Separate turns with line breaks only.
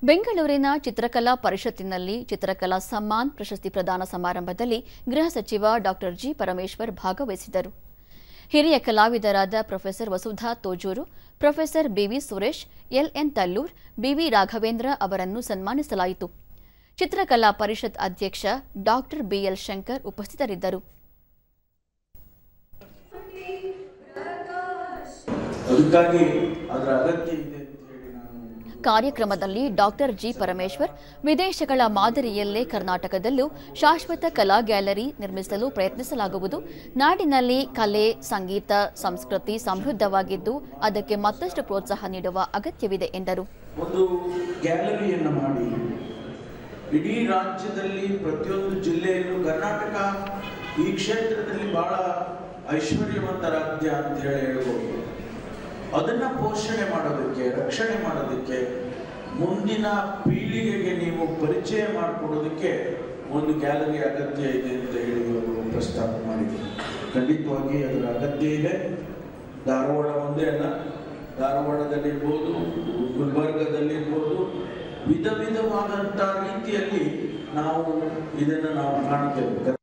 ಬೆಂಗಳೂರಿನ ಚಿತ್ರಕಲಾ ಪರಿಷತ್ತಿನಲ್ಲಿ ಚಿತ್ರಕಲಾ ಸಮ್ಮಾನ್ ಪ್ರಶಸ್ತಿ ಪ್ರದಾನ ಸಮಾರಂಭದಲ್ಲಿ ಗೃಹ ಸಚಿವ ಡಾ ಜಿ ಪರಮೇಶ್ವರ್ ಭಾಗವಹಿಸಿದರು. ಹಿರಿಯ ಕಲಾವಿದರಾದ professor Vasudha Thozhur, professor B V Suresh, L N Tallur, B V Raghavendra ಅವರನ್ನು ಸನ್ಮಾನಿಸಲಾಯಿತು. ಚಿತ್ರಕಲಾ ಪರಿಷತ್ ಅಧ್ಯಕ್ಷ ಡಾ ಬಿಎಲ್ ಶಂಕರ್ ಉಪಸ್ಥಿತರಿದ್ದರು. ಕಾರ್ಯಕ್ರಮದಲ್ಲಿ ಡಾ ಜಿ ಪರಮೇಶ್ವರ್ ವಿದೇಶಗಳ ಮಾದರಿಯಲ್ಲೇ ಕರ್ನಾಟಕದಲ್ಲೂ ಶಾಶ್ವತ ಕಲಾ ಗ್ಯಾಲರಿ ನಿರ್ಮಿಸಲು ಪ್ರಯತ್ನಿಸಲಾಗುವುದು. ನಾಡಿನಲ್ಲಿ ಕಲೆ, ಸಂಗೀತ, ಸಂಸ್ಕೃತಿ ಸಮೃದ್ಧವಾಗಿದ್ದು ಅದಕ್ಕೆ ಮತ್ತಷ್ಟು ಪ್ರೋತ್ಸಾಹ ನೀಡುವ ಅಗತ್ಯವಿದೆ ಎಂದರು.
ಒಂದು ಗ್ಯಾಲರಿಯನ್ನು ಮಾಡಿ ಇಡೀ ರಾಜ್ಯದಲ್ಲಿ ಪ್ರತಿಯೊಂದು ಜಿಲ್ಲೆಯಲ್ಲೂ ಕರ್ನಾಟಕ ಈ ಕ್ಷೇತ್ರದಲ್ಲಿ ಬಹಳ ಐಶ್ವರ್ಯವಂತ ರಾಜ್ಯ ಅಂತ ಹೇಳ್ಬೋದು. ಅದನ್ನ ಪೋಷಣೆ ಮಾಡೋದಕ್ಕೆ, ರಕ್ಷಣೆ ಮಾಡೋದಕ್ಕೆ, ಮುಂದಿನ ಪೀಳಿಗೆಗೆ ನೀವು ಪರಿಚಯ ಮಾಡಿಕೊಡೋದಕ್ಕೆ ಒಂದು ಗ್ಯಾಲರಿ ಅಗತ್ಯ ಇದೆ ಅಂತ ಹೇಳಿ ಅವರು ಪ್ರಸ್ತಾಪ ಮಾಡಿದರು. ಖಂಡಿತವಾಗಿ ಅದರ ಅಗತ್ಯ ಇದೆ. ಧಾರವಾಡ ಒಂದೇ ಅಲ್ಲ, ಧಾರವಾಡದಲ್ಲಿರ್ಬೋದು, ಗುಲ್ಬರ್ಗದಲ್ಲಿರ್ಬೋದು, ವಿಧ ವಿಧವಾದಂಥ ರೀತಿಯಲ್ಲಿ ನಾವು ಇದನ್ನು ಕಾಣ್ತೇವೆ.